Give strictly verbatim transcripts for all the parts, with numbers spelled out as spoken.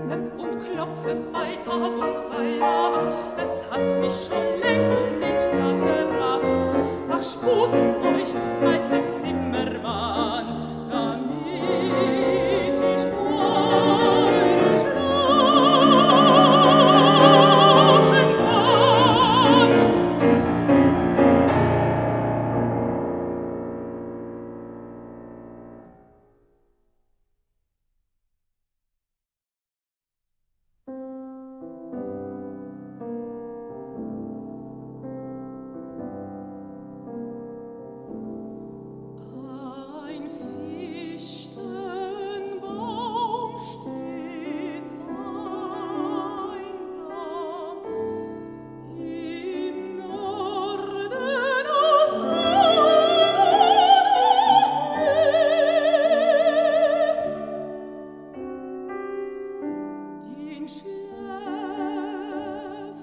drängend und klopfend bei Tag und bei Nacht. Es hat mich schon längst in den Schlaf gebracht. Ach, spuket euch, Meister Zimmermann, damit ich beide schlafen kann. Ein Fichtenbaum steht einsam im Norden auf grüner Höhe. Ihn schläfert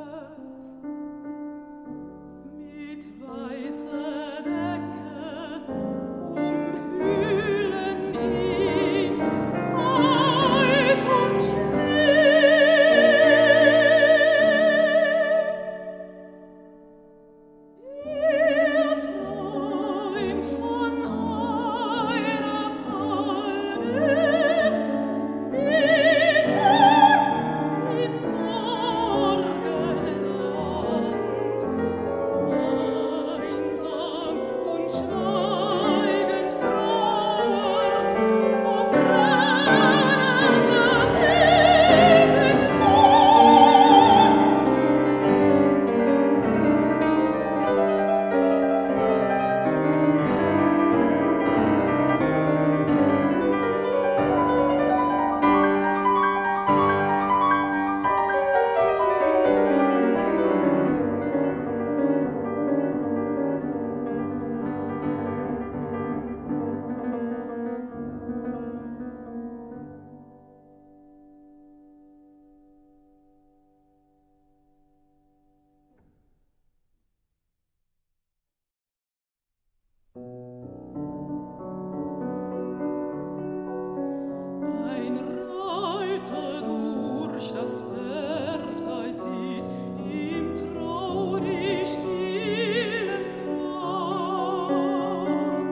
mit weißer Decke umhüllen ihn Eis und Schnee. Er träumt von einer Palme, die fern im Morgenland einsam und schweigend trauert auf brennender Ein Reiter durch das Bergtal zieht im traurig stillen Trab.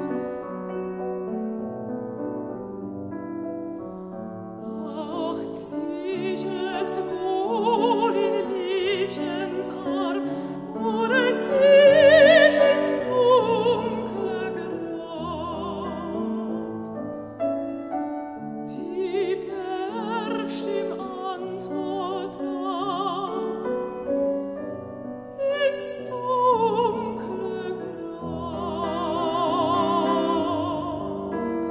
Ach, ziechet's wohl in Liebchens Arm oder ziechet's dunkle Grab. Die Bergstimm Antwort gab ins dunkle Grab.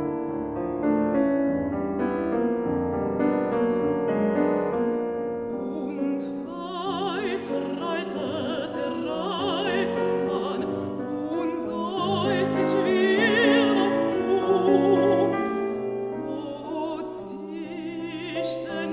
Und weiter reitet der Reitersmann und seufzt schwer dazu. So zischte